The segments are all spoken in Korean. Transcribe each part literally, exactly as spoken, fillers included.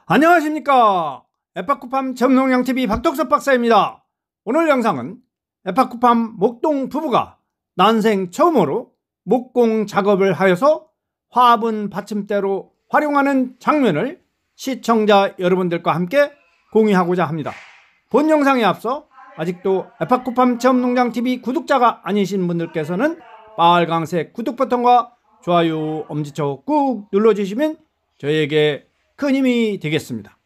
안녕하십니까. 에파쿠팜 전농양티비 박덕섭 박사입니다. 오늘 영상은 에파쿠팜 목동 부부가 난생 처음으로 목공 작업을 하여서 화분 받침대로 활용하는 장면을 시청자 여러분들과 함께 공유하고자 합니다. 본 영상에 앞서 아직도 에파쿠팜 체험농장티비 구독자가 아니신 분들께서는 빨강색 구독 버튼과 좋아요 엄지척 꾹 눌러주시면 저에게 큰 힘이 되겠습니다.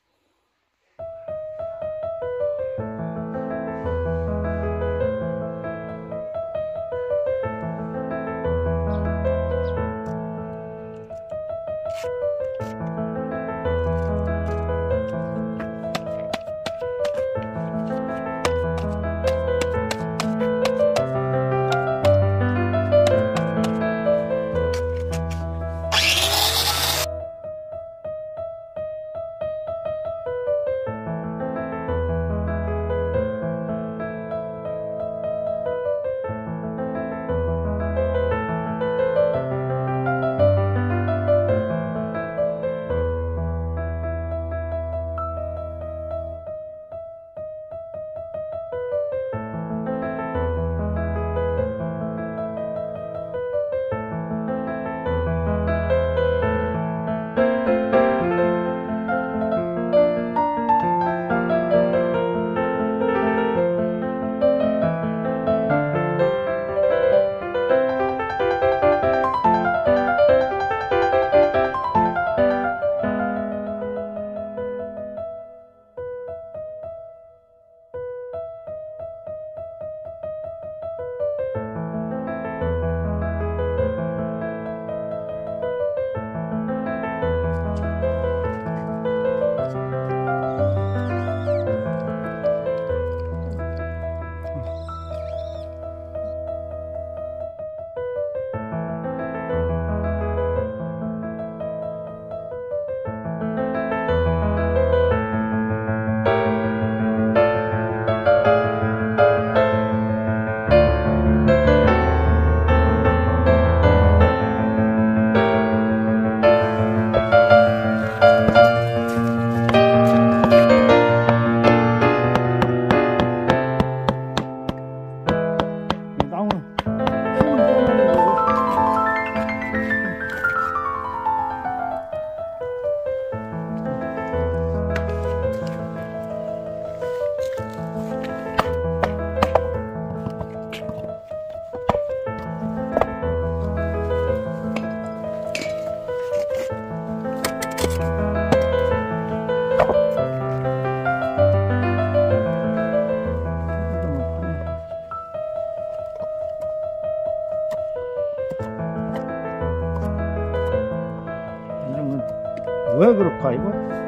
왜 그럴까 이거?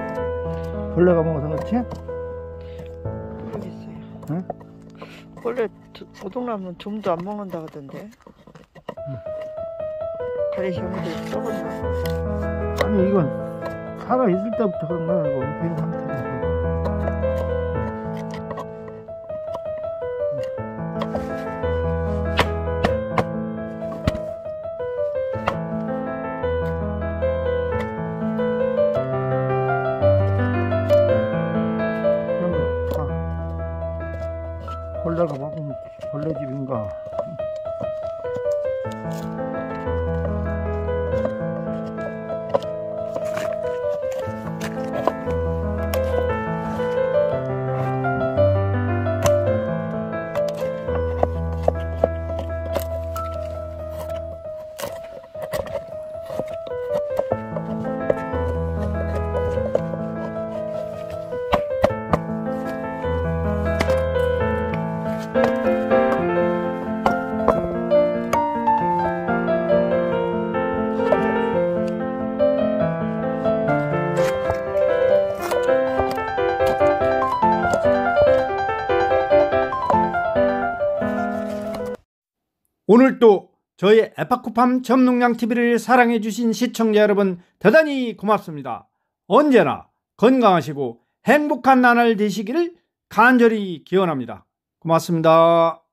벌레가 먹어서 그렇지? 모르겠어요. 응? 원래 고동나무는 좀도 안 먹는다 하던데. 응. 가리 경우도 썩었나? 아니 이건 살아 있을 때부터 그런 거야. 이거 빈 상태라서. 벌레가 먹으면 벌레집인가? 오늘도 저희 에파쿠팜 전농장티비를 사랑해주신 시청자 여러분 대단히 고맙습니다. 언제나 건강하시고 행복한 나날 되시기를 간절히 기원합니다. 고맙습니다.